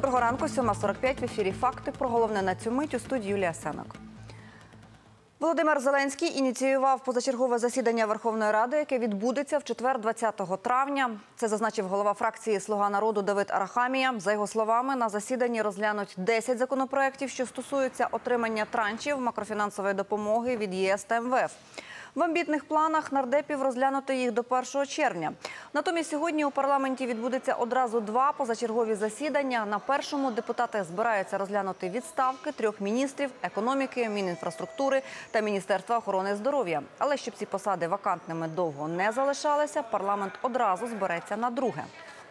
Доброго ранку, 7:45 в ефірі «Факти». Про головне на цю мить у студії Юлія Сенок. Володимир Зеленський ініціював позачергове засідання Верховної Ради, яке відбудеться в четвер, 20 травня. Це зазначив голова фракції «Слуга народу» Давид Арахамія. За його словами, на засіданні розглянуть 10 законопроєктів, що стосуються отримання траншів макрофінансової допомоги від ЄС та МВФ. В амбітних планах нардепів розглянути їх до 1 червня. Натомість сьогодні у парламенті відбудеться одразу 2 позачергові засідання. На першому депутати збираються розглянути відставки 3 міністрів – економіки, Мінінфраструктури та Міністерства охорони здоров'я. Але щоб ці посади вакантними довго не залишалися, парламент одразу збереться на друге.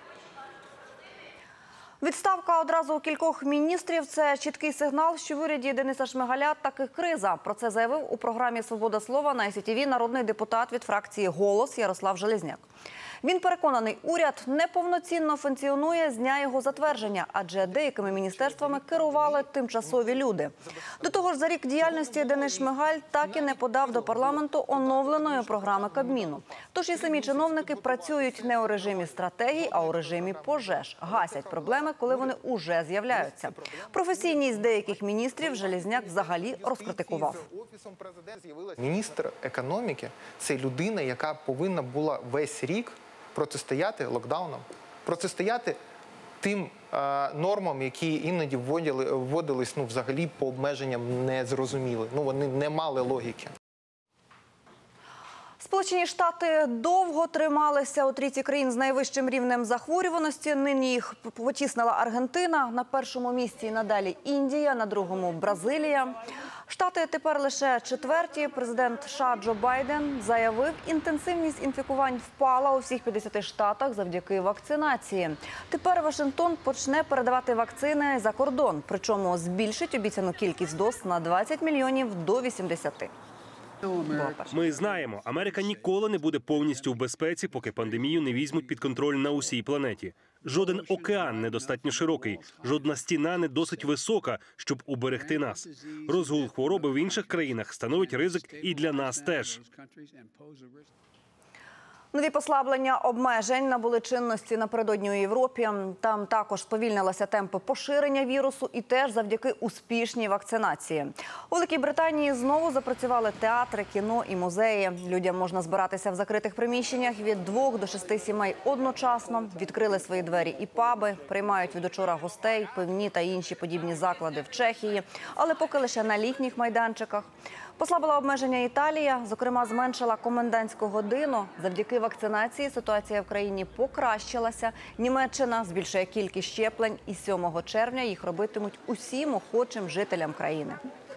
Відставка одразу кількох міністрів – це чіткий сигнал, що в уряді Дениса Шмигаля таки криза. Про це заявив у програмі «Свобода слова» на СІТВ народний депутат від фракції «Голос» Ярослав Железняк. Він переконаний, уряд неповноцінно функціонує з дня його затвердження, адже деякими міністерствами керували тимчасові люди. До того ж, за рік діяльності Денис Шмигаль так і не подав до парламенту оновленої програми Кабміну. Тож і самі чиновники працюють не у режимі стратегій, а у режимі пожеж. Гасять проблеми, коли вони уже з'являються. Професійність деяких міністрів Железняк взагалі розкритикував. Міністр економіки – це людина, яка повинна була весь рік протистояти локдаунам, протистояти тим нормам, які іноді вводились взагалі по обмеженням незрозуміли. Вони не мали логіки. Сполучені Штати довго трималися у трійці країн з найвищим рівнем захворюваності. Нині їх потіснила Аргентина. На першому місці надалі Індія, на другому – Бразилія. Штати тепер лише четверті. Президент США Джо Байден заявив, інтенсивність інфікувань впала у всіх 50 штатах завдяки вакцинації. Тепер Вашингтон почне передавати вакцини за кордон, причому збільшить обіцяну кількість доз на 20 мільйонів до 80. Ми знаємо, Америка ніколи не буде повністю в безпеці, поки пандемію не візьмуть під контроль на усій планеті. Жоден океан недостатньо широкий, жодна стіна не досить висока, щоб уберегти нас. Розгул хвороби в інших країнах становить ризик і для нас теж. Нові послаблення обмежень набули чинності напередодні у Європі. Там також сповільнилися темпи поширення вірусу і теж завдяки успішній вакцинації. У Великій Британії знову запрацювали театри, кіно і музеї. Людям можна збиратися в закритих приміщеннях від 2 до 6 сімей одночасно. Відкрили свої двері і паби, приймають від учора гостей, пивні та інші подібні заклади в Чехії, але поки лише на літніх майданчиках. Послабила обмеження Італія, зокрема, зменшила комендантську годину. Завдяки вакцинації ситуація в країні покращилася. Німеччина збільшує кількість щеплень і 7 червня їх робитимуть усім охочим жителям країни.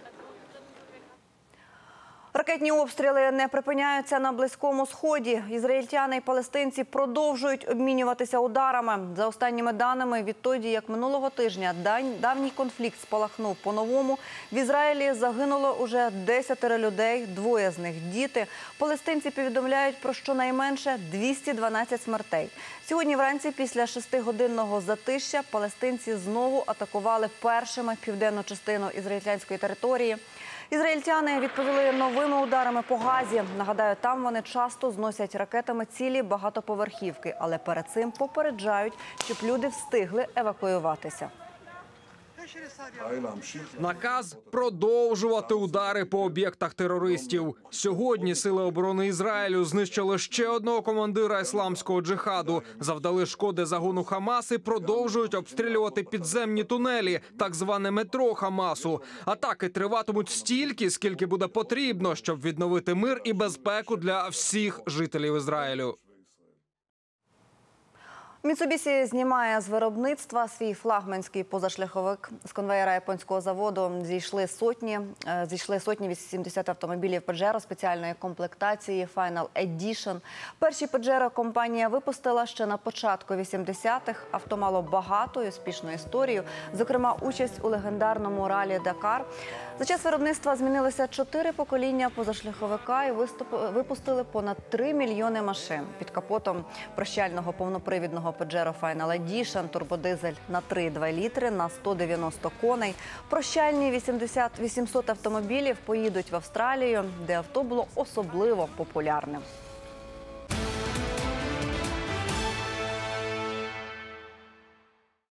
Ракетні обстріли не припиняються на Близькому Сході. Ізраїльтяни і палестинці продовжують обмінюватися ударами. За останніми даними, відтоді, як минулого тижня давній конфлікт спалахнув по-новому, в Ізраїлі загинуло уже 10 людей, 2 з них – діти. Палестинці повідомляють про щонайменше 212 смертей. Сьогодні вранці, після 6-годинного затища, палестинці знову атакували першими південну частину ізраїльтянської території. Ізраїльтяни відповіли новими ударами по Газі. Нагадаю, там вони часто зносять ракетами цілі багатоповерхівки, але перед цим попереджають, щоб люди встигли евакуюватися. Наказ продовжувати удари по об'єктах терористів. Сьогодні сили оборони Ізраїлю знищили ще одного командира ісламського джихаду, завдали шкоди загону Хамас і продовжують обстрілювати підземні тунелі, так зване метро Хамасу. Атаки триватимуть стільки, скільки буде потрібно, щоб відновити мир і безпеку для всіх жителів Ізраїлю. Mitsubishi знімає з виробництва свій флагманський позашляховик. З конвеєра японського заводу зійшли сотні 80 автомобілів Pajero спеціальної комплектації Final Edition. Перші Pajero компанія випустила ще на початку 80-х. Авто мало багату і успішну історію, зокрема участь у легендарному ралі Дакар. За час виробництва змінилися 4 покоління позашляховика і випустили понад 3 мільйони машин. Під капотом прощального повнопривідного Pajero Final Edition турбодизель на 3,2 літри на 190 коней. Прощальні 800 автомобілів поїдуть в Австралію, де авто було особливо популярним.